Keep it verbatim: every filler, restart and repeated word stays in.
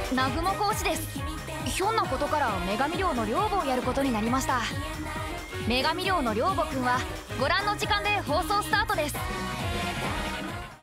南雲講師です。ひょんなことから女神寮の寮母をやることになりました。女神寮の寮母くんはご覧の時間で放送スタートです。